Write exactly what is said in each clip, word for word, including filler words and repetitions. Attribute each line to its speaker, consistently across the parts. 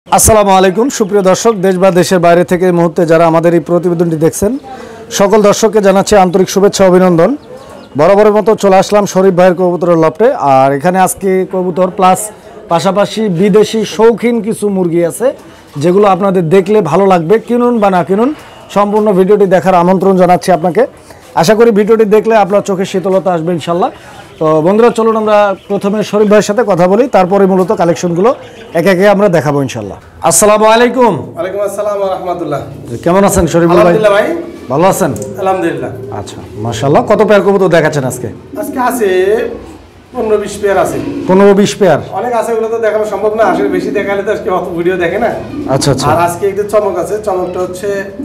Speaker 1: আসসালামু আলাইকুম সুপ্রিয় দর্শক, দেশ বা দেশের বাইরে থেকে এই মুহূর্তে যারা আমাদের এই প্রতিবেদনটি দেখছেন সকল দর্শককে জানাচ্ছি আন্তরিক শুভেচ্ছা অভিনন্দন। বরাবরের মতো চলে আসলাম শরীফ ভাইয়ের কবুতরের লফটে। আর এখানে আজকে কবুতর প্লাস পাশাপাশি বিদেশি শৌখিন কিছু মুরগি আছে যেগুলো আপনাদের দেখলে ভালো লাগবে। কিনুন বা না কিনুন সম্পূর্ণ ভিডিওটি দেখার আমন্ত্রণ জানাচ্ছি আপনাকে। আশা করি ভিডিওটি দেখলে আপনার চোখে শীতলতা আসবে ইনশাল্লাহ। তো বন্ধুরা চলুন আমরা প্রথমে শরীফ ভাইয়ের সাথে কথা বলি, তারপরে মূলত কালেকশনগুলো একে একে আমরা দেখাবো ইনশাল্লাহ। আসসালামু আলাইকুম।
Speaker 2: ওয়ালাইকুম আসসালাম ওয়া রাহমাতুল্লাহ।
Speaker 1: কেমন আছেন শরীফ ভাই?
Speaker 2: আলহামদুলিল্লাহ ভাই।
Speaker 1: ভালো আছেন?
Speaker 2: আলহামদুলিল্লাহ।
Speaker 1: আচ্ছা মাশাআল্লাহ। কত পেয়ার কবুতর দেখাচ্ছেন আজকে?
Speaker 2: আজকে আছে পনেরো বিশ পেয়ার আছে।
Speaker 1: পনেরো বিশ পেয়ার
Speaker 2: অনেক আছে, ওগুলো তো দেখানো সম্ভব না, আসলে বেশি দেখালে তো আজকে অত ভিডিও দেখে না।
Speaker 1: আচ্ছা আচ্ছা।
Speaker 2: আর আজকে একটু চমক আছে। চমকটা হচ্ছে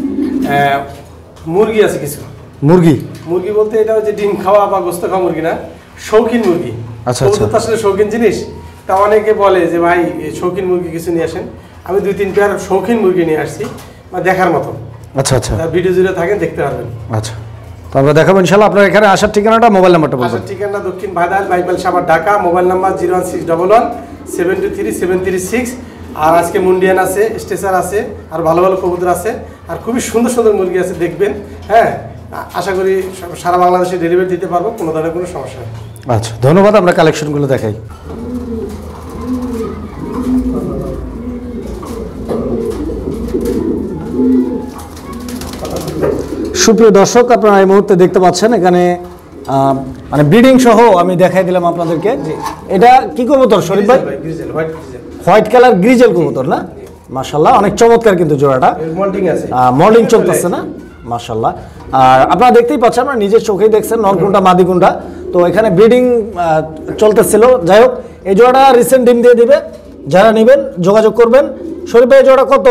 Speaker 2: মুরগি আছে কিছু।
Speaker 1: মুরগি
Speaker 2: মুরগি বলতে এটা হচ্ছে ডিম খাওয়া বা গোস্ত খাওয়া মুরগি না, শৌখিন মুরগি।
Speaker 1: আচ্ছা আচ্ছা।
Speaker 2: কবুতর তো আসলে শৌখিন জিনিস। তা অনেকে বলে যে ভাই শৌখিন মুরগি কিছু নিয়ে আসেন। আমি দুই তিন পেয়ার শৌখিন মুরগি নিয়ে আসছি, বা দেখার মতো।
Speaker 1: আচ্ছা আচ্ছা।
Speaker 2: ভিডিও জুড়ে থাকেন, দেখতে পারবেন।
Speaker 1: আচ্ছা, তো আমরা দেখাবো ইনশাআল্লাহ। আপনার এখানে আসার ঠিকানাটা, মোবাইল নাম্বারটা বলবেন।
Speaker 2: আসার ঠিকানা দক্ষিণ ভাইদাল Baipail Savar Dhaka. Mobile number zero one six double one seven two three seven three six. আর আজকে মুন্ডিয়ান আছে, স্টেসার আছে, আর ভালো ভালো কবুতর আছে, আর খুবই সুন্দর সুন্দর মুরগি আছে, দেখবেন। হ্যাঁ, আশা করি সারা বাংলাদেশে ডেলিভারি দিতে পারবো, কোনো ধরনের কোনো সমস্যা নেই।
Speaker 1: আচ্ছা ধন্যবাদ। আমরা কালেকশনগুলো দেখাই। সুপ্রিয় দর্শক, আপনারা এই মুহূর্তে দেখতে পাচ্ছেন এখানে মানে ব্রিডিং সহ আমি দেখাই দিলাম আপনাদেরকে। এটা কি কবুতর শরীফ ভাই? হোয়াইট কালার গ্রিজেল কবুতর না? মাশাআল্লাহ, অনেক চমৎকার কিন্তু জোড়াটা।
Speaker 2: মল্টিং আছে,
Speaker 1: মল্টিং চলতেছে না? মাশাআল্লাহ। আর আপনারা দেখতেই পাচ্ছেন, আপনারা নিজের চোখেই দেখছেন নর কোনটা মাদি কোনটা। তো এখানে ব্রিডিং চলতেছিল। যাই হোক, এই জোড়াটা রিসেন্ট ডিম দিয়ে দিবে। যারা নেবেন যোগাযোগ করবেন। শরীফ ভাই জোড়া কত?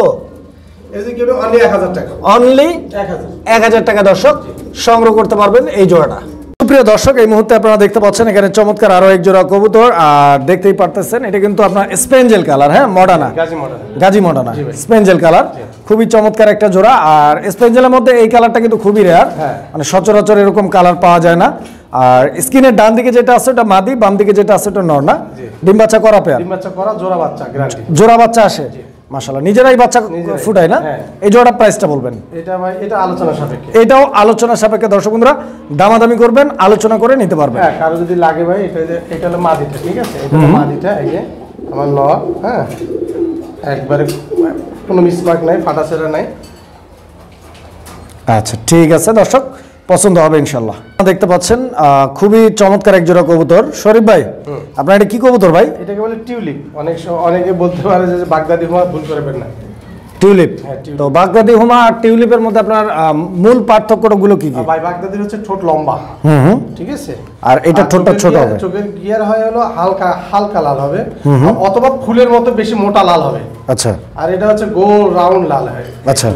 Speaker 1: অনলি এক হাজার টাকা দর্শক সংগ্রহ করতে পারবেন এই জোড়াটা। সুপ্রিয় দর্শক, এই মুহূর্তে আপনারা দেখতে পাচ্ছেন এখানে চমৎকার আরো এক জোড়া কবুতর। আর দেখতেই পারতেছেন এটা কিন্তু আপনার স্পেঞ্জেল কালার। হ্যাঁ, মডার্না গাজী মডার্না স্পেঞ্জেল কালার, খুবই চমৎকার একটা জোড়া। আর স্পেঞ্জেলের মধ্যে এই কালারটা কিন্তু খুবই রেয়ার, মানে সচরাচর এরকম কালার পাওয়া যায় না। আর স্কিনের ডান দিকে যেটা আছে ওটা মাদি, বাম দিকে যেটা আছে ওটা নর না? ডিম বাচ্চা করা পেয়ার,
Speaker 2: ডিম বাচ্চা করা জোড়া বাচ্চা, গ্যারান্টি
Speaker 1: জোড়া বাচ্চা আসে। মাশাআল্লাহ, নিজেরাই বাচ্চা ফুটায় না? এই জোড়া প্রাইসটা বলবেন।
Speaker 2: এটা ভাই এটা আলোচনা সাপেক্ষে,
Speaker 1: এটাও আলোচনা সাপেক্ষে। দর্শক বন্ধুরা দামাদামি করবেন, আলোচনা করে নিতে পারবেন।
Speaker 2: হ্যাঁ, কারো যদি লাগে ভাই, এটা এটা হলো মাদিটা, ঠিক আছে? এটা হলো মাদিটা, এই যে আমার নর। হ্যাঁ, একবারে কোনো মিসমার্ক নাই, ফাটাছেড়া নাই।
Speaker 1: আচ্ছা ঠিক আছে দর্শক, পছন্দ হবে ইনশাল্লাহ। দেখতে পাচ্ছেন খুবই চমৎকার এক জোড়া কবুতর। শরীফ ভাই আপনার এটা কি কবুতর ভাই?
Speaker 2: এটাকে বলে টিউলিপ। অনেক অনেকে বলতে পারে যে বাগদাদি হুমা, ভুল করবেন না।
Speaker 1: টিউলিপ। তো বাগদাদি হুমা আর টিউলিপের মধ্যে আপনার মূল পার্থক্যগুলো কি কি?
Speaker 2: ভাই বাগদাদির হচ্ছে ঠোঁট লম্বা,
Speaker 1: হুম হুম,
Speaker 2: ঠিক আছে,
Speaker 1: আর এটা ঠোঁটটা ছোট হবে।
Speaker 2: চোখের গিয়ার হয় হলো হালকা হালকা লাল হবে, অথবা ফুলের মতো বেশি মোটা লাল হবে।
Speaker 1: আচ্ছা।
Speaker 2: আর এটা হচ্ছে গোল রাউন্ড লাল হয়।
Speaker 1: আচ্ছা,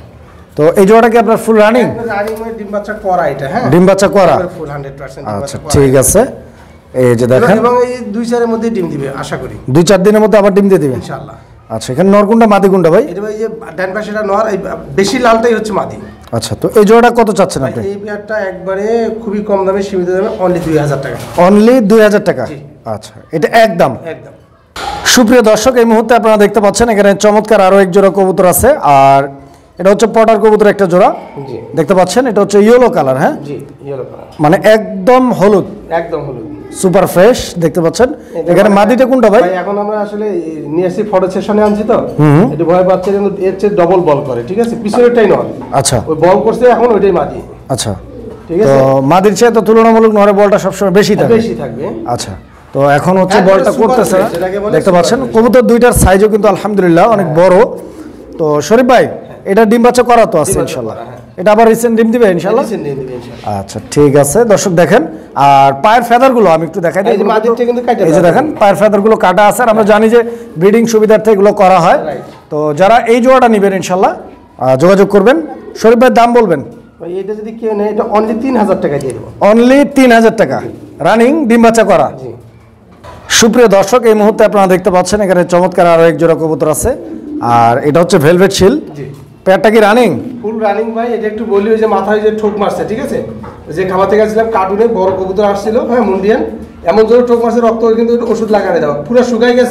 Speaker 1: তো এই জোড়াটা কি আপনার ফুল রানিং?
Speaker 2: রানিং মানে ডিম বাচ্চা করা এটা। হ্যাঁ,
Speaker 1: ডিম বাচ্চা করা
Speaker 2: ফুল হান্ড্রেড পার্সেন্ট।
Speaker 1: আচ্ছা ঠিক আছে। এই যে দেখেন,
Speaker 2: এবং এই দুই চারের মধ্যে ডিম দিবে আশা করি,
Speaker 1: দুই চার দিনের মধ্যে আবার ডিম দিয়ে দিবে
Speaker 2: ইনশাআল্লাহ।
Speaker 1: আচ্ছা, এখানে নরকুন্ডা মাদি কোনটা ভাই?
Speaker 2: এটা ভাই যে ডান পাশেটা নর, এই বেশি লালটাই হচ্ছে মাদি।
Speaker 1: আচ্ছা, তো এই জোড়াটা কত চাচ্ছেন আপনি?
Speaker 2: এই পেয়ারটা একবারে খুবই কম দামে, সীমিত দামে, অনলি দুই হাজার টাকা।
Speaker 1: অনলি দুই হাজার টাকা? আচ্ছা, এটা একদম
Speaker 2: একদম।
Speaker 1: সুপ্রিয় দর্শক, এই মুহূর্তে আপনারা দেখতে পাচ্ছেন এখানে চমৎকার আরো এক জোড়া কবুতর আছে। আর এটা হচ্ছে পটার কবুতর একটা জোড়া, দেখতে পাচ্ছেন। এটা হচ্ছে ইয়েলো কালার। হ্যাঁ
Speaker 2: জি, ইয়েলো কালার,
Speaker 1: মানে একদম হলুদ,
Speaker 2: একদম হলুদ,
Speaker 1: সুপার ফ্রেশ। দেখতে পাচ্ছেন এখানে মাদিটা কোনটা ভাই?
Speaker 2: এখন আমরা আসলে নিয়ে আসি ফটো সেশনে আনছি, তো এটা ভয় পাচ্ছে কিন্তু এর চেয়ে ডবল বল করে, ঠিক আছে? পিছনেরটাই নয়।
Speaker 1: আচ্ছা,
Speaker 2: ওই বল করছে এখন, ওইটাই মাদি।
Speaker 1: আচ্ছা
Speaker 2: ঠিক আছে,
Speaker 1: তো মাদির চেয়ে তো তুলনামূলক নরে বলটা সবসময় বেশি থাকবে,
Speaker 2: বেশি থাকবে।
Speaker 1: আচ্ছা, তো এখন হচ্ছে বলটা করতেছে না, দেখতে পাচ্ছেন। কবুতর দুইটার সাইজও কিন্তু আলহামদুলিল্লাহ অনেক বড়। তো শরীফ ভাই এটা ডিম বাচ্চা করা তো আছে ইনশাআল্লাহ? এটা আবার রিসেন্ট ডিম দিবে ইনশাআল্লাহ? আচ্ছা ঠিক আছে দর্শক, দেখেন। আর পায়ের ফেদারগুলো আমি একটু দেখাই দিই। এই যে দেখেন পায়ের ফেদারগুলো কাটা আছে। আর আমরা জানি যে ব্রিডিং সুবিধার্থে এগুলো করা হয়। তো যারা এই জোড়াটা নেবেন ইনশাআল্লাহ যোগাযোগ করবেন। শরীফ ভাই দাম বলবেন?
Speaker 2: ভাই এটা যদি কেউ নেয়, এটা অনলি তিন হাজার টাকা দিয়ে দেবো।
Speaker 1: অনলি তিন হাজার টাকা, রানিং ডিম বাচ্চা করা। সুপ্রিয় দর্শক, এই মুহূর্তে আপনারা দেখতে পাচ্ছেন এখানে চমৎকার আরো এক জোড়া কবুতর আছে। আর এটা হচ্ছে ভেলভেট শিল। পেয়ারটা কি রানিং?
Speaker 2: ফুল রানিং ভাই। এটা একটু বলি, ওই যে মাথায় যে ঠোক মারছে, ঠিক আছে, যে খাবার থেকে আসছিলাম কার্টুনে বড় কবুতর আসছিল, হ্যাঁ মুন্ডিয়ান, এমন জোরে ঠোক মারছে, রক্ত কিন্তু ওষুধ লাগানো দেওয়া, পুরো শুকাই গেছে,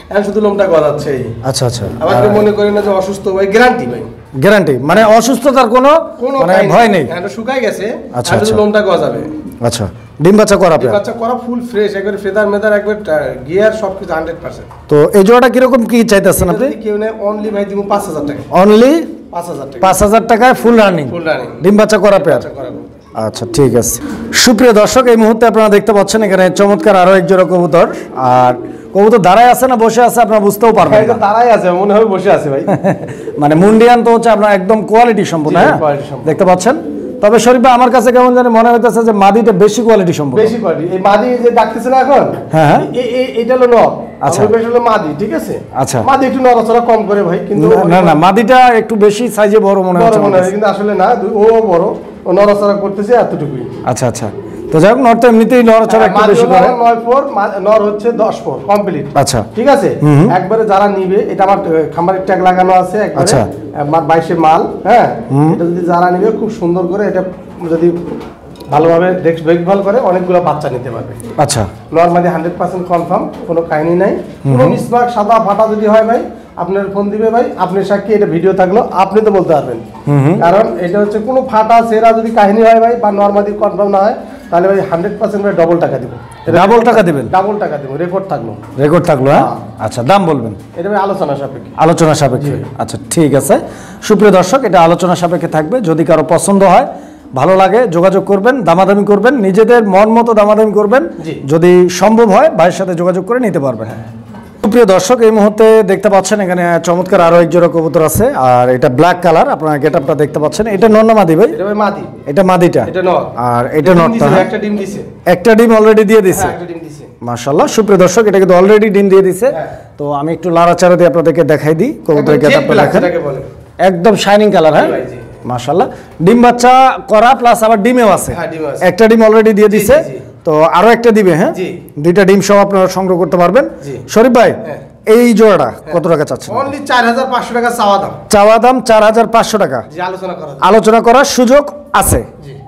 Speaker 2: এখন শুধু লোমটা গজাচ্ছে।
Speaker 1: আচ্ছা আচ্ছা,
Speaker 2: আবার কেউ মনে করেন না যে অসুস্থ, ভাই গ্যারান্টি ভাই,
Speaker 1: গ্যারান্টি মানে অসুস্থতার কোনো মানে ভয় নেই।
Speaker 2: এটা শুকাই গেছে,
Speaker 1: আচ্ছা
Speaker 2: শুধু লোমটা গজাবে।
Speaker 1: আচ্ছা, ডিম বাচ্চা করা
Speaker 2: ডিম বাচ্চা করা ফুল ফ্রেশ, একবারে ফেদার মেদার একবার গিয়ার সবকিছু হান্ড্রেড পার্সেন্ট।
Speaker 1: তো এই জোড়াটা কিরকম কি চাইতেছেন আপনি?
Speaker 2: কেউ নেই অনলি ভাই দিব পাঁচ হাজার টাকা।
Speaker 1: অনলি
Speaker 2: পাঁচ হাজার টাকা,
Speaker 1: পাঁচ হাজার টাকায় ফুল রানিং
Speaker 2: ফুল রানিং
Speaker 1: ডিম বাচ্চা করা পেয়ার। আচ্ছা ঠিক আছে। সুপ্রিয় দর্শক, এই মুহূর্তে আপনারা দেখতে পাচ্ছেন এখানে চমৎকার আরো এক জোড়া কবুতর। আর কবুতর দাঁড়ায় আছে না বসে আছে আপনারা বুঝতেও পারবেন না।
Speaker 2: দাঁড়ায় আছে মনে হয়, বসে আছে ভাই।
Speaker 1: মানে মুন্ডিয়ান তো হচ্ছে আপনার একদম কোয়ালিটি সম্পূর্ণ, হ্যাঁ দেখতে পাচ্ছেন। তবে শরীফ ভাই আমার কাছে কেমন জানি মনে হইতেছে যে মাদিটা বেশি কোয়ালিটি সম্পূর্ণ,
Speaker 2: বেশি কোয়ালিটি। এই মাদি যে ডাকতেছে না এখন,
Speaker 1: হ্যাঁ
Speaker 2: এই এটা হলো নর,
Speaker 1: আচ্ছা
Speaker 2: বেশ হলো মাদি, ঠিক আছে।
Speaker 1: আচ্ছা,
Speaker 2: মাদি একটু নড়াচড়া কম করে ভাই, কিন্তু
Speaker 1: না না মাদিটা একটু বেশি সাইজে বড় মনে হচ্ছে,
Speaker 2: কিন্তু আসলে না, ও বড়, ও নড়াচড়া করতেছে এতটুকুই।
Speaker 1: আচ্ছা আচ্ছা, তো যাই হোক নর তো এমনিতেই নড়াচড়া একটু বেশি করে।
Speaker 2: নয় ফোর নর হচ্ছে দশ ফোর কমপ্লিট।
Speaker 1: আচ্ছা
Speaker 2: ঠিক আছে, একবারে যারা নিবে, এটা আমার খামারের ট্যাগ লাগানো আছে একবারে,
Speaker 1: আচ্ছা
Speaker 2: আমার বাইশে মাল, হ্যাঁ। এটা যদি যারা নিবে খুব সুন্দর করে, এটা যদি ভালোভাবে দেখভাল করে অনেকগুলো বাচ্চা নিতে পারবে।
Speaker 1: আচ্ছা,
Speaker 2: নরমালি হান্ড্রেড পার্সেন্ট কনফার্ম, কোনো কাহিনী নাই। কোনো মিসমার্ক সাদা ফাটা যদি হয় ভাই, আপনার ফোন দিবে ভাই, আপনি সাক্ষী, এটা ভিডিও থাকলো আপনি তো বলতে পারবেন। কারণ এটা হচ্ছে কোনো ফাটা সেরা যদি কাহিনী হয় ভাই, বা নরমালি কনফার্ম না হয়, তাহলে ভাই হান্ড্রেড পার্সেন্ট ভাই ডবল টাকা দিব।
Speaker 1: ডাবল টাকা দিবেন?
Speaker 2: ডাবল টাকা দিব, রেকর্ড থাকলো।
Speaker 1: রেকর্ড থাকলো, হ্যাঁ। আচ্ছা, দাম বলবেন?
Speaker 2: এটা ভাই আলোচনা সাপেক্ষে।
Speaker 1: আলোচনা সাপেক্ষে, আচ্ছা ঠিক আছে। সুপ্রিয় দর্শক, এটা আলোচনা সাপেক্ষে থাকবে। যদি কারো পছন্দ হয়, ভালো লাগে, যোগাযোগ করবেন, দামাদামি করবেন, নিজেদের মন মতো দামাদামি করবেন, যদি সম্ভব হয় ভাইয়ের সাথে যোগাযোগ করে নিতে পারবেন। সুপ্রিয় দর্শক, এই মুহূর্তে দেখতে পাচ্ছেন এখানে চমৎকার আরো এক জোড়া কবুতর আছে। আর এটা ব্ল্যাক কালার, আপনারা গেটআপটা দেখতে পাচ্ছেন। এটা নর না মাদি ভাই?
Speaker 2: এটা ভাই মাদি।
Speaker 1: এটা মাদিটা,
Speaker 2: এটা নর।
Speaker 1: আর এটা নরটা,
Speaker 2: একটা ডিম দিছে,
Speaker 1: একটা ডিম অলরেডি দিয়ে দিছে।
Speaker 2: হ্যাঁ, একটা ডিম দিছে।
Speaker 1: মাশাআল্লাহ। সুপ্রিয় দর্শক, এটা কিন্তু অলরেডি ডিম দিয়ে দিছে। তো আমি একটু লাড়াচাড়া দিয়ে আপনাদেরকে দেখাই দিই কবুতরের গেটআপটা দেখেন, একদম শাইনিং কালার, হ্যাঁ মাশাআল্লাহ। ডিম বাচ্চা করা প্লাস আবার ডিমেও আছে, একটা ডিম অলরেডি দিয়ে দিছে, তো আরো একটা দিবে, হ্যাঁ দুইটা ডিম সহ আপনারা সংগ্রহ করতে পারবেন। শরীফ ভাই, এই জোড়াটা কত টাকা চাচ্ছেন?
Speaker 2: অনলি চার হাজার পাঁচশো টাকা চাওয়া দাম।
Speaker 1: চাওয়া দাম চার হাজার পাঁচশো টাকা,
Speaker 2: আলোচনা করা
Speaker 1: আলোচনা করার সুযোগ আছে।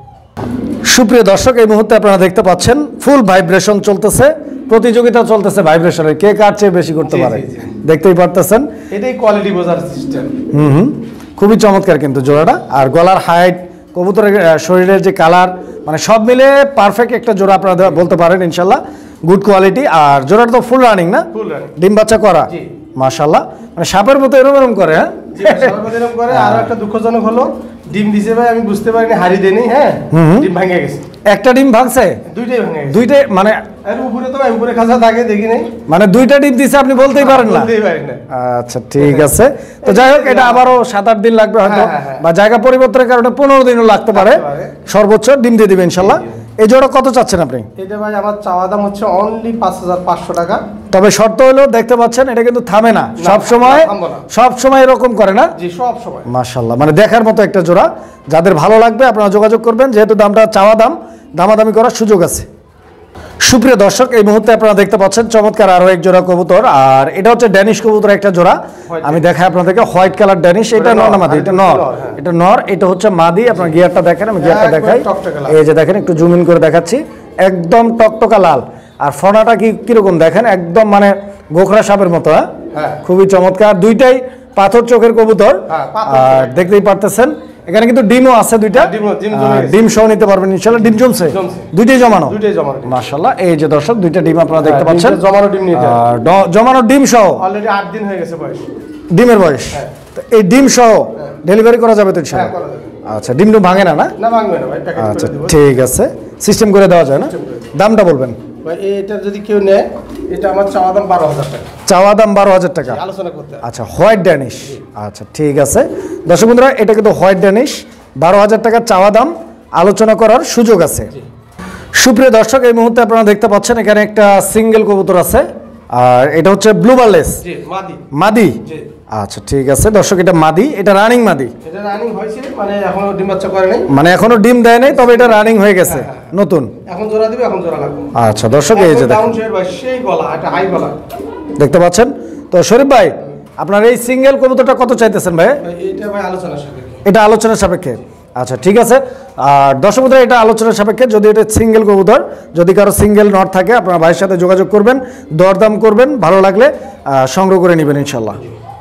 Speaker 1: সুপ্রিয় দর্শক, এই মুহূর্তে আপনারা দেখতে পাচ্ছেন ফুল ভাইব্রেশন চলতেছে, প্রতিযোগিতা চলতেছে ভাইব্রেশনের, কে কার চেয়ে বেশি করতে পারে, দেখতেই পারতেছেন।
Speaker 2: এটাই কোয়ালিটি বোঝার সিস্টেম।
Speaker 1: হুম হুম, খুবই চমৎকার কিন্তু জোড়াটা। আর গলার হাইট, কবুতরের শরীরের যে কালার, মানে সব মিলে পারফেক্ট একটা জোড়া আপনারা বলতে পারেন ইনশাল্লাহ, গুড কোয়ালিটি। আর জোড়াটা তো ফুল রানিং না?
Speaker 2: ফুল রানিং,
Speaker 1: ডিম বাচ্চা করা, মাশাআল্লাহ। মানে সাপের মতো এরকম এরকম করে, হ্যাঁ
Speaker 2: সাপের মতো এরকম করে। আর একটা দুঃখজনক হলো, ডিম দিছে ভাই, আমি বুঝতে পারিনি, হাড়ি দেনি, হ্যাঁ ডিম ভেঙে গেছে। একটা ডিম ভাঙছে? দুইটাই ভেঙে গেছে। দুইটাই মানে আর উপরে তো উপরে খাঁচা থাকে, দেখি নাই, মানে দুইটা ডিম দিছে, আপনি বলতেই পারেন না? বলতেই পারেন না। আচ্ছা ঠিক আছে, তো যাই হোক, এটা আবারও সাত আট দিন লাগবে হয়তো, বা জায়গা পরিবর্তনের কারণে পনেরো দিনও লাগতে পারে, সর্বোচ্চ ডিম দিয়ে দিবে ইনশাল্লাহ। এই জোড়া কত চাচ্ছেন আপনি? এটা ভাই আমার চাওয়া দাম হচ্ছে অনলি পাঁচ হাজার পাঁচশো টাকা। তবে শর্ত হলো, দেখতে পাচ্ছেন এটা কিন্তু থামে না, সব সময় সব সময় এরকম করে না? জি, সব সময়। মাশাআল্লাহ, মানে দেখার মতো একটা জোড়া। যাদের ভালো লাগবে আপনারা যোগাযোগ করবেন, যেহেতু দামটা চাওয়া দাম, দামাদামি করার সুযোগ আছে। সুপ্রিয় দর্শক, এই মুহূর্তে আপনারা দেখতে পাচ্ছেন চমৎকার আরো এক জোড়া কবুতর। আর এটা হচ্ছে ড্যানিশ কবুতর একটা জোড়া, আমি দেখাই আপনাদেরকে। হোয়াইট কালার ড্যানিশ, এটা নর না মাদি? এটা নর, এটা নর, এটা হচ্ছে মাদি। আপনার গিয়ারটা দেখেন, আমি গিয়ারটা দেখাই, এই যে দেখেন, একটু জুম ইন করে দেখাচ্ছি, একদম টকটকা লাল। আর ফোনাটা কি কিরকম দেখেন, একদম মানে গোখরা সাপের মতো, হ্যাঁ খুবই চমৎকার। দুইটাই পাথর চোখের কবুতর, আর দেখতেই পারতেছেন এখানে কিন্তু ডিমও আছে দুইটা, ডিম সহ নিতে পারবেন ইনশাআল্লাহ। ডিম জমছে? দুইটাই জমানো, দুইটাই জমানো মাশাআল্লাহ। এই যে দর্শক, দুইটা ডিম আপনারা দেখতে পাচ্ছেন, জমানো ডিম নিতে, আর জমানো ডিম সহ অলরেডি আট দিন হয়ে গেছে বয়স, ডিমের বয়স। তো এই ডিম সহ ডেলিভারি করা যাবে তো ইনশাআল্লাহ? আচ্ছা, ডিম তো ভাঙে না? না ভাঙবে না ভাই, প্যাকেট করে দেব। আচ্ছা ঠিক আছে, সিস্টেম করে দেওয়া যায় না? দামটা বলবেন ভাই? এটা যদি কেউ নেয়, এটা আমার চাওয়া দাম বারো হাজার টাকা। চাওয়া দাম বারো হাজার টাকা, আলোচনা করতে। আচ্ছা, হোয়াইট ড্যানিশ, আচ্ছা ঠিক আছে। দর্শক বন্ধুরা, এটা কিন্তু হোয়াইট ড্যানিশ, বারো হাজার টাকা চাওয়া দাম, আলোচনা করার সুযোগ আছে। সুপ্রিয় দর্শক, এই মুহূর্তে আপনারা দেখতে পাচ্ছেন এখানে একটা সিঙ্গেল কবুতর আছে, আর এটা হচ্ছে ব্লু বারলেস মাদি। আচ্ছা ঠিক আছে দর্শক, এটা মাদি, এটা রানিং মাদি। এটা রানিং হয়েছে, মানে এখনো ডিম বাচ্চা করে নাই, মানে এখনো ডিম দেয় নাই, তবে এটা রানিং হয়ে গেছে, নতুন। এখন জোড়া দিবে, এখন জোড়া লাগবে। আচ্ছা দর্শক, এই যে দেখুন সেই গলা, এটা হাই গলা দেখতে পাচ্ছেন। তো শরীফ ভাই, আপনার এই সিঙ্গেল কবুতরটা কত চাইতেছেন ভাই? এটা ভাই আলোচনার সাপেক্ষে। এটা আলোচনার সাপেক্ষে, আচ্ছা ঠিক আছে।
Speaker 1: আর দর্শক বন্ধুরা এটা আলোচনা সাপেক্ষে, যদি এটা সিঙ্গেল কবুতর, যদি কারো সিঙ্গেল নট থাকে আপনার ভাইয়ের সাথে যোগাযোগ করবেন, দরদাম করবেন, ভালো লাগলে সংগ্রহ করে নেবেন ইনশাল্লাহ।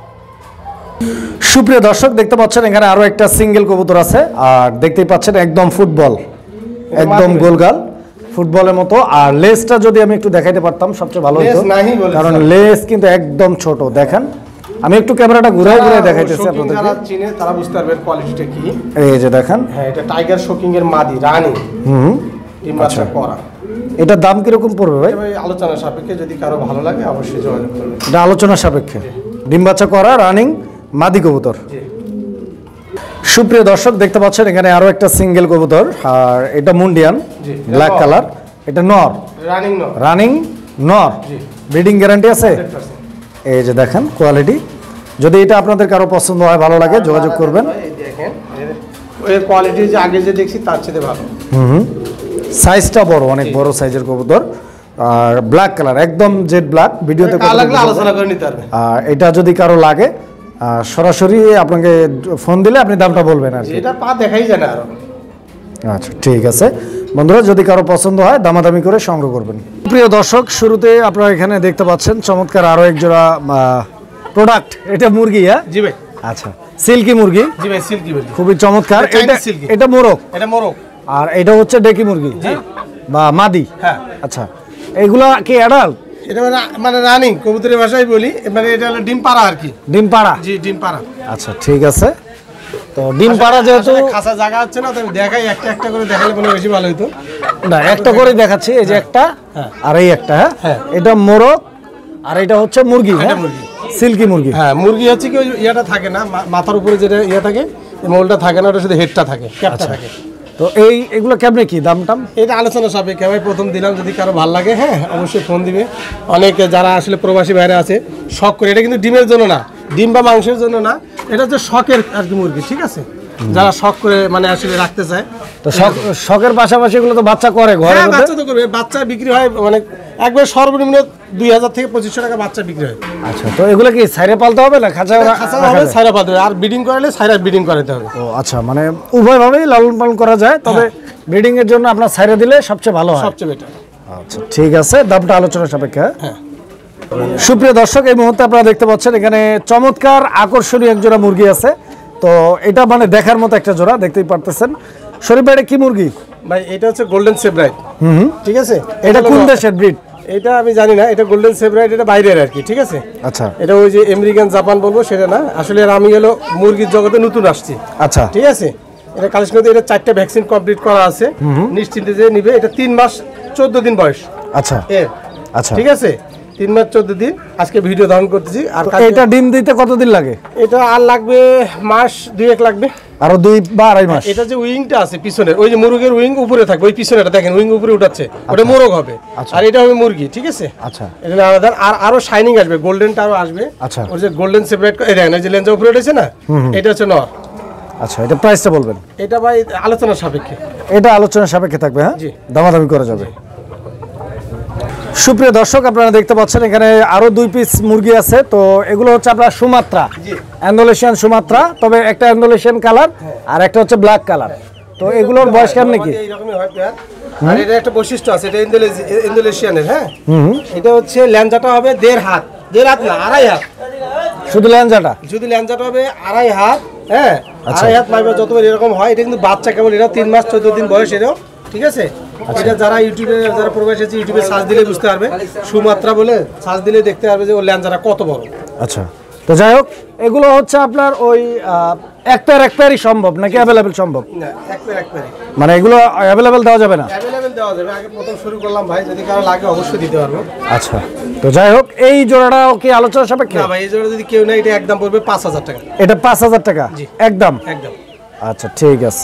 Speaker 1: সুপ্রিয় দর্শক দেখতে পাচ্ছেন এখানে আরো একটা সিঙ্গেল কবুতর আছে, আর দেখতেই পাচ্ছেন একদম ফুটবল, একদম গোলগাল ফুটবলের মতো। আর লেজটা যদি আমি একটু দেখাইতে পারতাম সবচেয়ে ভালো হতো, কারণ লেজ কিন্তু একদম ছোট। দেখেন আমি একটু ক্যামেরাটা ঘুরাই ঘুরাই দেখাইতেছি আপনাদেরকে,
Speaker 2: যারা চিনে তারা বুঝতে পারবেন কোয়ালিটিটা কি।
Speaker 1: এই যে দেখেন,
Speaker 2: হ্যাঁ এটা টাইগার শোকিং এর মাদি রানী।
Speaker 1: হুম
Speaker 2: ডিম বাচ্চা করা।
Speaker 1: এটার দাম কিরকম পড়বে ভাই?
Speaker 2: ভাই আলোচনা সাপেক্ষে, যদি কারো ভালো লাগে অবশ্যই যোগাযোগ করবেন।
Speaker 1: এটা আলোচনা সাপেক্ষে, ডিম বাচ্চা করা রানিং মাদি কবুতর। সুপ্রিয় দর্শক দেখতে পাচ্ছেন এখানে আরো একটা সিঙ্গেল কবুতর, আর এটা মুন্ডিয়ান ব্ল্যাক কালার, এটা নর,
Speaker 2: রানিং নর,
Speaker 1: রানিং নর, ব্রিডিং গ্যারান্টি আছে। এই যে দেখেন কোয়ালিটি, যদি এটা আপনাদের কারো পছন্দ হয় ভালো লাগে যোগাযোগ করবেন।
Speaker 2: এই দেখেন এর কোয়ালিটি যে আগে যে দেখছি তার চেয়ে ভালো।
Speaker 1: হুম সাইজটা বড়, অনেক বড় সাইজের কবুতর, আর ব্ল্যাক কালার একদম জেড ব্ল্যাক। ভিডিওতে
Speaker 2: আলোচনা করে নিতে পারবেন।
Speaker 1: আর এটা যদি কারো লাগে সরাসরি আপনাকে ফোন দিলে আপনি দামটা বলবেন আর কি।
Speaker 2: এটা পা দেখাই যায় না আরো।
Speaker 1: আচ্ছা ঠিক আছে বন্ধুরা, যদি কারো পছন্দ হয় দামাদামি করে সংগ্রহ করবেন। প্রিয় দর্শক শুরুতে আপনারা এখানে দেখতে পাচ্ছেন চমৎকার আরো এক জোড়া প্রোডাক্ট। এটা মুরগি? হ্যাঁ
Speaker 2: জি ভাই।
Speaker 1: আচ্ছা সিল্কি মুরগি?
Speaker 2: জি ভাই সিল্কি মুরগি,
Speaker 1: খুবই চমৎকার। এটা এটা মোরগ?
Speaker 2: এটা মোরগ।
Speaker 1: আর এটা হচ্ছে ডেকি মুরগি বা মাদি?
Speaker 2: হ্যাঁ।
Speaker 1: আচ্ছা এগুলা কি অ্যাডাল্ট?
Speaker 2: এটা মানে মানে রানিং কবুতরের ভাষায় বলি, মানে এটা হলো ডিম পাড়া আর কি।
Speaker 1: ডিম পাড়া?
Speaker 2: জি ডিম পাড়া।
Speaker 1: আচ্ছা ঠিক আছে। তো ডিম পাড়া যেহেতু
Speaker 2: খাসা জায়গা আছে না, তো আমি দেখাই একটা একটা করে দেখালে মনে বেশি ভালো হতো।
Speaker 1: না একটা করে দেখাচ্ছি, এই যে একটা আর এই একটা। হ্যাঁ এটা মোরগ আর এটা হচ্ছে মুরগি। হ্যাঁ সিল্কি মুরগি।
Speaker 2: হ্যাঁ মুরগি হচ্ছে কি ওই ইয়াটা থাকে না, মাথার উপরে যেটা ইয়া থাকে, মোলটা থাকে না, ওটা শুধু হেডটা থাকে, ক্যাপটা থাকে।
Speaker 1: তো এই এগুলো কেমনে কি দাম টাম?
Speaker 2: এটা আলোচনা সাপেক্ষে ভাই, প্রথম দিলাম, যদি কারো ভালো লাগে হ্যাঁ অবশ্যই ফোন দিবে। অনেকে যারা আসলে প্রবাসী বাইরে আছে শখ করে, এটা কিন্তু ডিমের জন্য না, ডিম বা মাংসের জন্য না, এটা হচ্ছে শখের আর কি মুরগি, ঠিক আছে? যারা শখ করে মানে আসলে রাখতে চায়,
Speaker 1: তো শখের পাশাপাশি এগুলো তো বাচ্চা করে ঘরে?
Speaker 2: বাচ্চা তো করবে, বাচ্চা বিক্রি হয় মানে একবার সর্বনিম্ন দুই হাজার থেকে পঁচিশশো টাকা বাচ্চা বিক্রি হয়।
Speaker 1: আচ্ছা তো এগুলো কি সাইরে পালতে হবে না খাঁচা?
Speaker 2: সাইরা পালতে হবে, আর ব্রিডিং করালে সাইরা ব্রিডিং করাতে হবে।
Speaker 1: ও আচ্ছা, মানে উভয়ভাবেই লালন পালন করা যায়, তবে ব্রিডিং এর জন্য আপনার সাইরে দিলে সবচেয়ে ভালো হয়,
Speaker 2: সবচেয়ে বেটার।
Speaker 1: আচ্ছা ঠিক আছে, দামটা আলোচনা সাপেক্ষে। হ্যাঁ সুপ্রিয় দর্শক এই মুহূর্তে আপনারা দেখতে পাচ্ছেন এখানে চমৎকার আকর্ষণীয় এক জোড়া মুরগি আছে। তো এটা মানে দেখার মতো একটা জোড়া, দেখতেই পারতেছেন। শরীফ ভাই এটা কি মুরগি?
Speaker 2: ভাই এটা হচ্ছে গোল্ডেন সেব্রাইট।
Speaker 1: হুম
Speaker 2: ঠিক আছে।
Speaker 1: এটা কোন দেশের ব্রিড?
Speaker 2: এটা আমি জানি না, এটা গোল্ডেন সেব্রাইট, এটা বাইরের আর কি, ঠিক আছে?
Speaker 1: আচ্ছা
Speaker 2: এটা ওই যে আমেরিকান জাপান বলবো সেটা না, আসলে আমি হলো মুরগির জগতে নতুন আসছি।
Speaker 1: আচ্ছা
Speaker 2: ঠিক আছে। এটা কালেকশন করতে এটা চারটা ভ্যাকসিন কমপ্লিট করা আছে, নিশ্চিন্তে যে নিবে। এটা তিন মাস চোদ্দ দিন বয়স।
Speaker 1: আচ্ছা
Speaker 2: এর
Speaker 1: আচ্ছা
Speaker 2: ঠিক আছে, তিন মাস চোদ্দ দিন আজকে ভিডিও ধারণ করতেছি। আর
Speaker 1: এটা ডিম দিতে কতদিন লাগে?
Speaker 2: এটা আর লাগবে মাস দুই এক লাগবে,
Speaker 1: আরো দুই বা আড়াই মাস।
Speaker 2: এটা যে উইংটা আছে পিছনের, ওই যে মুরগের উইং উপরে থাকবে, ওই পিছনেটা দেখেন উইং উপরে উঠাচ্ছে, ওটা মোরগ হবে। আর এটা হবে মুরগি, ঠিক আছে?
Speaker 1: আচ্ছা
Speaker 2: এটা আলাদা। আর আরো শাইনিং আসবে, গোল্ডেনটা আরো আসবে।
Speaker 1: আচ্ছা
Speaker 2: ওই যে গোল্ডেন সেপারেট, এই দেখেন এই যে লেন্সের উপরে উঠেছে না, এটা হচ্ছে নর।
Speaker 1: আচ্ছা এটা প্রাইসটা বলবেন?
Speaker 2: এটা ভাই আলোচনার সাপেক্ষে,
Speaker 1: এটা আলোচনার সাপেক্ষে থাকবে। হ্যাঁ
Speaker 2: জি
Speaker 1: দামাদামি করা যাবে। সুপ্রিয় দর্শক আপনারা দেখতে পাচ্ছেন এখানে আরো দুই পিস মুরগি আছে। তো এগুলো হচ্ছে আপনার সুমাত্রা, ইন্দোনেশিয়ান সুমাত্রা, তবে একটা ইন্দোনেশিয়ান কালার আর একটা হচ্ছে ব্ল্যাক কালার। তো এগুলোর বয়স কেমন নাকি?
Speaker 2: এইরকমই হয় পেয়ার। আর এটা একটা বৈশিষ্ট্য আছে, এটা ইন্দোনেশিয়ানের। হ্যাঁ এটা হচ্ছে ল্যাঞ্জাটা হবে দেড় হাত, দেড় হাত না আড়াই হাত,
Speaker 1: শুধু ল্যাঞ্জাটা?
Speaker 2: শুধু ল্যাঞ্জাটা হবে আড়াই হাত। হ্যাঁ আড়াই হাত মাইবা যতবার এরকম হয়। এটা কিন্তু বাচ্চা কেবল, এটা তিন মাস চোদ্দ দিন বয়স এরও, ঠিক আছে? এটা যারা ইউটিউবে যারা প্রবাসী আছে ইউটিউবে সার্চ দিলে বুঝতে পারবে, সুমাত্রা বলে সার্চ দিলে দেখতে পারবে যে ওর ল্যাঞ্জাটা কত বড়।
Speaker 1: আচ্ছা তো যাই হোক, এগুলো হচ্ছে আপনার ওই এক পেয়ার এক পেয়ারই সম্ভব নাকি অ্যাভেলেবেল সম্ভব?
Speaker 2: না এক পেয়ার এক পেয়ারই,
Speaker 1: মানে এগুলো অ্যাভেলেবেল দেওয়া যাবে না?
Speaker 2: অ্যাভেলেবেল দেওয়া যাবে। আগে প্রথম শুরু করলাম ভাই, যদি কারো লাগে অবশ্যই দিতে পারবো।
Speaker 1: আচ্ছা তো যাই হোক, এই জোড়াটাও কি আলোচনা সাপেক্ষে?
Speaker 2: না ভাই এই জোড়া যদি কেউ নেয় এটা একদম পড়বে পাঁচ হাজার টাকা।
Speaker 1: এটা পাঁচ হাজার টাকা একদম?
Speaker 2: একদম।
Speaker 1: আচ্ছা ঠিক আছে।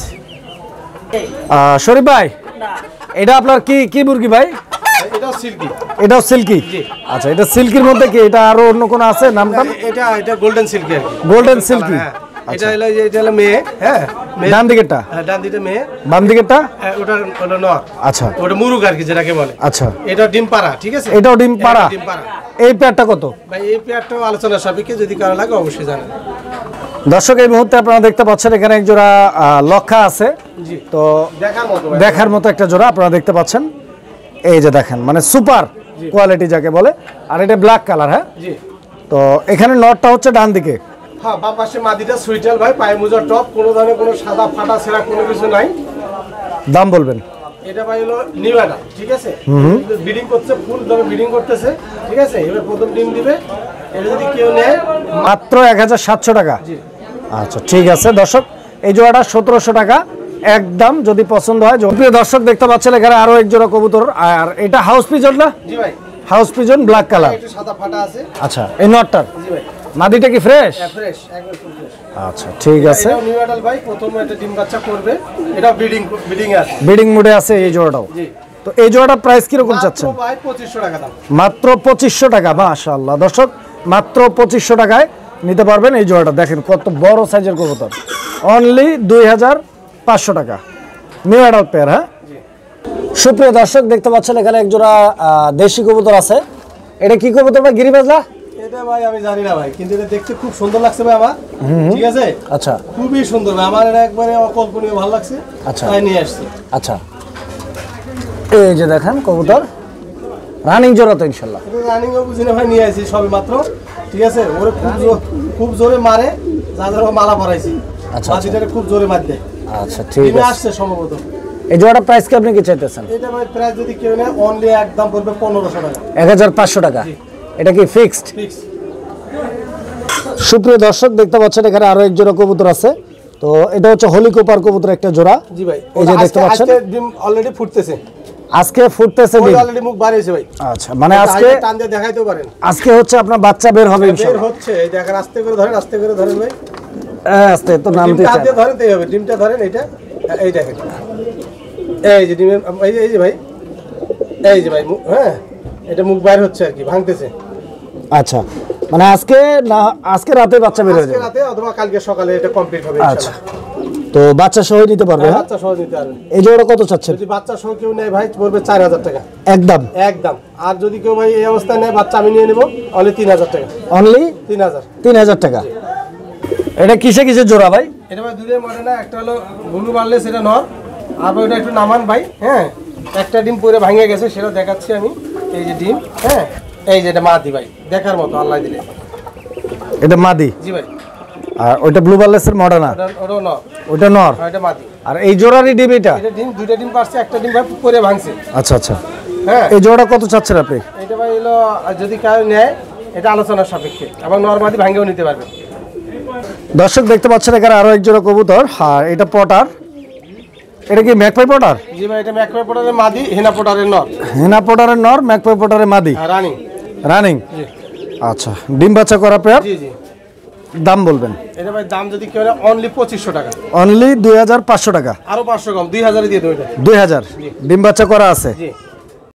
Speaker 1: শরীফ ভাই এটা আপনার কি কি মুরগি ভাই?
Speaker 2: এটাও সিল্কি।
Speaker 1: এটাও সিল্কি? আচ্ছা এটা সিল্কির মধ্যে কি এটা আরো অন্য কোনো আছে নামটা?
Speaker 2: এটা এটা গোল্ডেন সিল্কি আর কি।
Speaker 1: Golden silky.
Speaker 2: এটা হলো এটা হলো মেয়ে। হ্যাঁ
Speaker 1: ডান দিকেরটা?
Speaker 2: হ্যাঁ ডান দিকেরটা মেয়ে,
Speaker 1: বাম দিকেরটা
Speaker 2: ওটা ওটা নর।
Speaker 1: আচ্ছা
Speaker 2: ওটা মুরগ আর কি যেটাকে বলে।
Speaker 1: আচ্ছা
Speaker 2: এটা ডিম পাড়া, ঠিক আছে?
Speaker 1: এটাও ডিম পাড়া?
Speaker 2: ডিম পাড়া।
Speaker 1: এই পেয়ারটা কত
Speaker 2: ভাই? এই পেয়ারটাও আলোচনা সাপেক্ষে, যদি কারো লাগে অবশ্যই জানাবেন।
Speaker 1: দর্শক এই মুহূর্তে আপনারা দেখতে পাচ্ছেন এখানে এক জোড়া লক্ষা আছে।
Speaker 2: জি
Speaker 1: তো
Speaker 2: দেখার মতো
Speaker 1: দেখার মতো একটা জোড়া আপনারা দেখতে পাচ্ছেন। এই যে দেখেন মানে সুপার কোয়ালিটি যাকে বলে, আর এটা ব্ল্যাক কালার। হ্যাঁ
Speaker 2: জি
Speaker 1: তো এখানে নটটা হচ্ছে ডান দিকে।
Speaker 2: হ্যাঁ বাম পাশে মাদিটা সুইটাল ভাই, পায়ে মোজা টপ, কোনো ধরনের কোনো সাদা ফাটা ছেঁড়া কোনো কিছু নাই।
Speaker 1: দাম বলবেন?
Speaker 2: এটা ভাই হলো নিউয়াটা, ঠিক আছে, ব্রিডিং করছে, ফুল দমে ব্রিডিং করতেছে, ঠিক আছে। এবার প্রথম ডিম দিবে, এটা যদি কেউ নেয়
Speaker 1: মাত্র এক হাজার সাতশো টাকা।
Speaker 2: জি
Speaker 1: আচ্ছা ঠিক আছে দর্শক, এই জোড়াটা সতেরোশো টাকা একদম, যদি পছন্দ হয়। প্রিয় দর্শক দেখতে পাচ্ছেন এখানে আরো এক জোড়া কবুতর, আর এটা হাউস পিজন না?
Speaker 2: জি ভাই
Speaker 1: হাউস পিজন ব্ল্যাক কালার।
Speaker 2: একটু সাদা ফাটা আছে।
Speaker 1: আচ্ছা এই নটটার
Speaker 2: জি ভাই
Speaker 1: মাদিটা কি ফ্রেশ?
Speaker 2: হ্যাঁ ফ্রেশ, একবার ফুল ফ্রেশ।
Speaker 1: আচ্ছা ঠিক আছে,
Speaker 2: এটা নিউ অ্যাডাল্ট ভাই, প্রথম একটা ডিম বাচ্চা করবে, এটা ব্রিডিং ব্রিডিং আছে,
Speaker 1: ব্রিডিং মোডে আছে এই জোড়াটাও।
Speaker 2: জি
Speaker 1: তো এই জোড়াটার প্রাইস কিরকম চাচ্ছেন?
Speaker 2: মাত্র ভাই পঁচিশশো টাকা দাম।
Speaker 1: মাত্র পঁচিশশো টাকা, মাশাআল্লাহ দর্শক, মাত্র পঁচিশশো টাকায় নিতে পারবেন এই জোড়াটা। দেখেন কত বড় সাইজের কবুতর, অনলি দুই হাজার পাঁচশো টাকা, নিউ অ্যাডাল্ট পেয়ার। হ্যাঁ সুপ্রিয় দর্শক দেখতে পাচ্ছেন এখানে এক জোড়া আহ, দেশি কবুতর আছে। এটা কি কবুতর ভাই, গিরিবাজলা?
Speaker 2: এটা ভাই আমি জানি না ভাই, কিন্তু এটা দেখতে খুব সুন্দর লাগছে ভাই আমার, ঠিক আছে।
Speaker 1: আচ্ছা
Speaker 2: খুবই সুন্দর ভাই, আমার এটা একবারে অকল্পনীয় ভালো লাগছে,
Speaker 1: আচ্ছা
Speaker 2: তাই নিয়ে আসছি।
Speaker 1: আচ্ছা এই যে দেখেন কবুতর রানিং জোড়া তো ইনশাল্লাহ।
Speaker 2: এটা রানিং ও বুঝিনা ভাই, নিয়ে আসছি সবে মাত্র, ঠিক আছে। ওরে খুব জো- খুব জোরে মারে, যাদের মালা পরাইছি,
Speaker 1: আচ্ছা,
Speaker 2: বাজিটারে খুব জোরে মার দেয়।
Speaker 1: আচ্ছা ঠিক
Speaker 2: ডিমে
Speaker 1: আছে,
Speaker 2: আসছে সম্ভবত।
Speaker 1: এই জোড়াটা প্রাইস কি আপনি কি চাইতেছেন?
Speaker 2: এটা ভাই প্রাইস যদি কেউ নেয় অনলি একদম পড়বে পনেরোশো টাকা,
Speaker 1: এক হাজার পাঁচশো টাকা। এটা কি ফিক্সড?
Speaker 2: ফিক্স।
Speaker 1: সুপ্রিয় দর্শক দেখতে পাচ্ছেন এখানে আরো এক জোড়া কবুতর আছে। তো এটা হচ্ছে হলিকোপার কবুতর একটা জোড়া।
Speaker 2: জি ভাই,
Speaker 1: এই যে
Speaker 2: ওটা
Speaker 1: দেখতে
Speaker 2: আজকে-
Speaker 1: পাচ্ছেন
Speaker 2: আজকে ডিম অলরেডি ফুটতেছে,
Speaker 1: আজকে ফুটতেছে
Speaker 2: ওই
Speaker 1: ডিম।
Speaker 2: অলরেডি মুখ বার হয়েছে ভাই।
Speaker 1: আচ্ছা মানে আজকে
Speaker 2: টান দিয়ে দেখাইতেও পারেন।
Speaker 1: আজকে হচ্ছে আপনার বাচ্চা বের হবে
Speaker 2: বের
Speaker 1: ইনশাআল্লাহ।
Speaker 2: হচ্ছে, এই দেখেন, আস্তে করে ধরেন, আস্তে করে ধরেন ভাই,
Speaker 1: হ্যাঁ, আস্তে তো নামতে
Speaker 2: ডিমটা হাত
Speaker 1: চায়
Speaker 2: দিয়ে ধরেন, তাই হবে। ডিমটা ধরেন, এইটা এই দেখেন, এই যে ডিমের, এই যে এই যে ভাই, এই যে ভাই মুখ, হ্যাঁ এটা মুখ বাইর হচ্ছে আর কি, ভাঙতেছে।
Speaker 1: আচ্ছা মানে আজকে না, আজকে রাতে বাচ্চা বের হয়ে
Speaker 2: আজকে
Speaker 1: যাবে।
Speaker 2: রাতে অথবা কালকে সকালে এটা কমপ্লিট হবে
Speaker 1: আচ্ছা
Speaker 2: ইনশাআল্লাহ।
Speaker 1: তো বাচ্চা সহ নিতে পারবে।
Speaker 2: হ্যাঁ,
Speaker 1: হ্যাঁ
Speaker 2: বাচ্চা সহ নিতে পারবেন।
Speaker 1: এই জোড়া কত চাচ্ছেন?
Speaker 2: যদি বাচ্চা সহ কেউ নেয় ভাই পড়বে চার হাজার টাকা
Speaker 1: একদম
Speaker 2: একদম। আর যদি কেউ ভাই এই অবস্থায় নেয়, বাচ্চা আমি নিয়ে নেবো, অনলি তিন হাজার টাকা।
Speaker 1: অনলি
Speaker 2: তিন হাজার
Speaker 1: তিন হাজার টাকা। এটা কিসে কিসে জোড়া ভাই?
Speaker 2: এটা ভাই দুধের মডেল না, একটা হলো ব্লু বার্লে, সেটা নর, আর ভাই ওটা একটু নামান ভাই। হ্যাঁ একটা ডিম পরে ভাঙে গেছে, সেটা দেখাচ্ছি আমি। এই যে ডিম, হ্যাঁ এই যে এটা মাদি ভাই, দেখার মতো আল্লাহ দিলে।
Speaker 1: এটা মাদি,
Speaker 2: জি ভাই,
Speaker 1: আর ওইটা ব্লু বার্লেসের মডার্না,
Speaker 2: ওটা ওটাও নর,
Speaker 1: ওইটা নর,
Speaker 2: আর এটা মাদি।
Speaker 1: আর এই জোড়ারই ডিম এটা?
Speaker 2: এটা ডিম, দুইটা ডিম পারছে, একটা ডিম ভাই পরে ভাঙছে।
Speaker 1: আচ্ছা আচ্ছা,
Speaker 2: হ্যাঁ
Speaker 1: এই জোড়াটা কত চাচ্ছেন আপনি?
Speaker 2: এটা ভাই হলো, আর যদি কেউ নেয় এটা আলোচনার সাপেক্ষে, এবং নর্মাদি ভাঙেও নিতে পারবে।
Speaker 1: দর্শক দেখতে পাচ্ছেন এখানে আরো এক জোড়া কবুতর, আর এটা পটার। এটা কি ম্যাকপাই পটার?
Speaker 2: জি ভাই, এটা ম্যাকপাই পটারের মাদি, হেনা পটারের নর,
Speaker 1: হেনা পটারের নর, ম্যাকপাই পটারের মাদি,
Speaker 2: আর রানিং।
Speaker 1: রানিং।
Speaker 2: জি
Speaker 1: আচ্ছা ডিম বাচ্চা করা পেয়ার,
Speaker 2: জি জি।
Speaker 1: দাম বলবেন?
Speaker 2: এটা ভাই দাম যদি কেউ নেয় অনলি পঁচিশশো টাকা,
Speaker 1: অনলি দুই হাজার পাঁচশো টাকা।
Speaker 2: আরো পাঁচশো কম, দুই হাজারে দিয়ে দেবো এটা।
Speaker 1: দুই হাজার ডিম বাচ্চা করা আছে।
Speaker 2: জি